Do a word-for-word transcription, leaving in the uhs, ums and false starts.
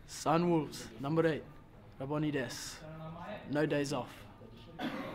Sunwolves, number eight. Raboni Des. No days off.